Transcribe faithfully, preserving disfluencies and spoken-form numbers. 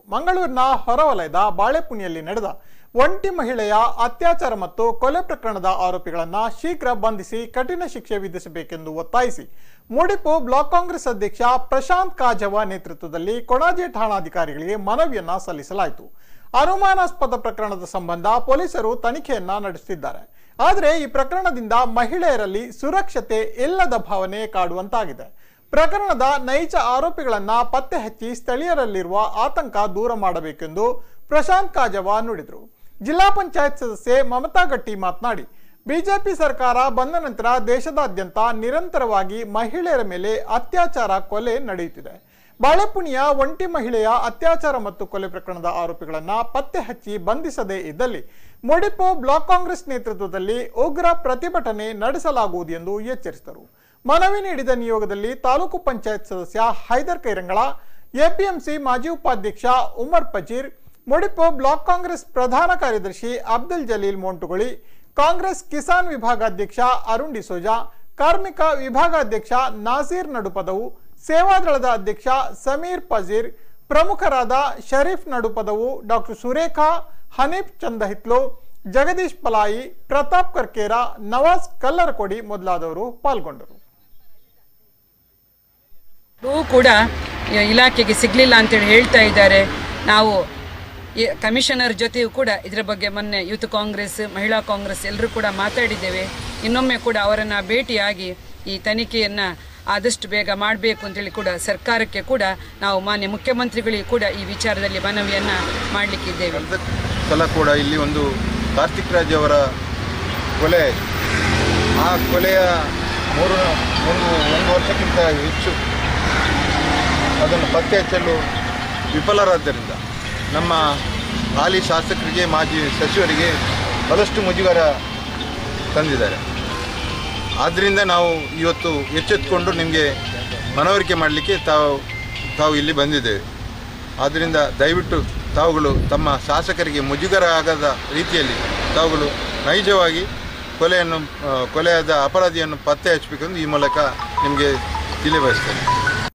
ಮಂಗಳೂರಿನ ಹೊರವಲಯದ ಬಾಳೆಪುಣಿಯಲ್ಲಿ ನಡೆದ ಒಂಟಿ ಮಹಿಳೆಯ ಅತ್ಯಾಚಾರ ಮತ್ತು ಕೊಲೆ ಪ್ರಕರಣದ ಆರೋಪಿಗಳನ್ನು ಶೀಘ್ರ ಬಂಧಿಸಿ ಕಠಿಣ ಶಿಕ್ಷೆ ವಿಧಿಸಬೇಕೆಂದು ಒತ್ತಾಯಿಸಿ ಮೂಡಿಪು ಬ್ಲಾಕ್ ಕಾಂಗ್ರೆಸ್ ಅಧ್ಯಕ್ಷ ಪ್ರಶಾಂತ್ ಕಾಜವ ನೇತೃತ್ವದಲ್ಲಿ ಕೊಣಾಜೆ ಠಾಣಾಧಿಕಾರಿಗಳಿಗೆ ಮನವಿಯನ್ನ ಸಲ್ಲಿಸಲಾಯಿತು. ಅನುಮಾನಾಸ್ಪದ ಪ್ರಕರಣದ ಸಂಬಂಧ ಪೊಲೀಸರು ತನಿಖೆಯನ್ನ ನಡೆಸುತ್ತಿದ್ದಾರೆ. ಆದರೆ ಈ ಪ್ರಕರಣದಿಂದ ಮಹಿಳೆಯರಲ್ಲಿ ಸುರಕ್ಷತೆ ಇಲ್ಲದ ಭಾವನೆ ಕಾಡುವಂತಾಗಿದೆ. ಪ್ರಕರಣದ ನೈಜ ಆರೋಪಿಗಳನ್ನ ಪತ್ತೆ ಹಚ್ಚಿ ಸ್ಥಳೀಯರಲ್ಲಿರುವ ಆತಂಕ ದೂರ ಮಾಡಬೇಕೆಂದು ಪ್ರಶಾಂತ್ ಕಾಜವ ನುಡಿದರು. ಜಿಲ್ಲಾ ಪಂಚಾಯತ್ ಸದಸ್ಯೆ ಮಮತಾ ಗಟ್ಟಿ ಮಾತನಾಡಿ, ಬಿಜೆಪಿ ಸರ್ಕಾರ ಬಂದ ನಂತರ ದೇಶದಾದ್ಯಂತ ನಿರಂತರವಾಗಿ ಮಹಿಳೆಯರ ಮೇಲೆ ಅತ್ಯಾಚಾರ ಕೊಲೆ ನಡೆಯುತ್ತಿದೆ. ಬಾಳೆಪುಣಿಯ ಒಂಟಿ ಮಹಿಳೆಯ ಅತ್ಯಾಚಾರ ಮತ್ತು ಕೊಲೆ ಪ್ರಕರಣದ ಆರೋಪಿಗಳನ್ನ ಪತ್ತೆ ಹಚ್ಚಿ ಬಂಧಿಸದೇ ಇದ್ದಲ್ಲಿ ಮೂಡಿಪು ಬ್ಲಾಕ್ ಕಾಂಗ್ರೆಸ್ ನೇತೃತ್ವದಲ್ಲಿ ಉಗ್ರ ಪ್ರತಿಭಟನೆ ನಡೆಸಲಾಗುವುದು ಎಂದು ಎಚ್ಚರಿಸಿದರು. ಮನವಿ ನೀಡಿದ ನಿಯೋಗದಲ್ಲಿ ತಾಲೂಕು ಪಂಚಾಯತ್ ಸದಸ್ಯ ಹೈದರ್ ಕೈರಂಗಳ, ಎಪಿಎಂಸಿ ಮಾಜಿ ಉಪಾಧ್ಯಕ್ಷ ಉಮರ್ ಪಜೀರ್, ಮೂಡಿಪು ಬ್ಲಾಕ್ ಕಾಂಗ್ರೆಸ್ ಪ್ರಧಾನ ಕಾರ್ಯದರ್ಶಿ ಅಬ್ದುಲ್ ಜಲೀಲ್ ಮೋಂಟುಗೊಳಿ, ಕಾಂಗ್ರೆಸ್ ಕಿಸಾನ್ ವಿಭಾಗಾಧ್ಯಕ್ಷ ಅರುಣ್ ಡಿಸೋಜಾ, ಕಾರ್ಮಿಕ ವಿಭಾಗಾಧ್ಯಕ್ಷ ನಾಸೀರ್ ನಡುಪದವು, ಸೇವಾದಳದ ಅಧ್ಯಕ್ಷ ಸಮೀರ್ ಪಜೀರ್, ಪ್ರಮುಖರಾದ ಶರೀಫ್ ನಡುಪದವು, ಡಾಕ್ಟರ್ ಸುರೇಖಾ, ಹನೀಫ್ ಚಂದಹಿತ್ಲು, ಜಗದೀಶ್ ಪಲಾಯಿ, ಪ್ರತಾಪ್ ಕರ್ಕೇರ, ನವಾಜ್ ಕಲ್ಲರಕೊಡಿ ಮೊದಲಾದವರು ಪಾಲ್ಗೊಂಡರು. ಕೂಡ ಇಲಾಖೆಗೆ ಸಿಗಲಿಲ್ಲ ಅಂತೇಳಿ ಹೇಳ್ತಾ ಇದ್ದಾರೆ. ನಾವು ಕಮಿಷನರ್ ಜೊತೆಯೂ ಕೂಡ ಇದರ ಬಗ್ಗೆ ಮೊನ್ನೆ ಯೂತ್ ಕಾಂಗ್ರೆಸ್, ಮಹಿಳಾ ಕಾಂಗ್ರೆಸ್ ಎಲ್ಲರೂ ಕೂಡ ಮಾತಾಡಿದ್ದೇವೆ. ಇನ್ನೊಮ್ಮೆ ಕೂಡ ಅವರನ್ನು ಭೇಟಿಯಾಗಿ ಈ ತನಿಖೆಯನ್ನು ಆದಷ್ಟು ಬೇಗ ಮಾಡಬೇಕು ಅಂತೇಳಿ ಕೂಡ ಸರ್ಕಾರಕ್ಕೆ ಕೂಡ ನಾವು ಮಾನ್ಯ ಮುಖ್ಯಮಂತ್ರಿಗಳಿಗೆ ಕೂಡ ಈ ವಿಚಾರದಲ್ಲಿ ಮನವಿಯನ್ನು ಮಾಡಲಿಕ್ಕಿದ್ದೇವೆ. ಸಲ ಕೂಡ ಇಲ್ಲಿ ಒಂದು ಕಾರ್ತಿಕ್ ರಾಜ್ ಅವರ ಕೊಲೆ, ಆ ಕೊಲೆಯ ಮೂರು ಒಂದು ಒಂದು ವರ್ಷಕ್ಕಿಂತ ಹೆಚ್ಚು ಅದನ್ನು ಪತ್ತೆ ಹಚ್ಚಲು ವಿಫಲರಾದ್ದರಿಂದ ನಮ್ಮ ಹಾಲಿ ಶಾಸಕರಿಗೆ, ಮಾಜಿ ಸಚಿವರಿಗೆ ಬಹಳಷ್ಟು ಮುಜುಗರ ತಂದಿದ್ದಾರೆ. ಆದ್ದರಿಂದ ನಾವು ಇವತ್ತು ಎಚ್ಚೆತ್ತುಕೊಂಡು ನಿಮಗೆ ಮನವರಿಕೆ ಮಾಡಲಿಕ್ಕೆ ತಾವು ತಾವು ಇಲ್ಲಿ ಬಂದಿದ್ದೇವೆ. ಆದ್ದರಿಂದ ದಯವಿಟ್ಟು ತಾವುಗಳು ತಮ್ಮ ಶಾಸಕರಿಗೆ ಮುಜುಗರ ಆಗದ ರೀತಿಯಲ್ಲಿ ತಾವುಗಳು ನೈಜವಾಗಿ ಕೊಲೆಯನ್ನು ಕೊಲೆಯಾದ ಅಪರಾಧಿಯನ್ನು ಪತ್ತೆ ಹಚ್ಚಬೇಕೆಂದು ಈ ಮೂಲಕ ನಿಮಗೆ ತಿಳಿಬಯಸ್ತೇನೆ.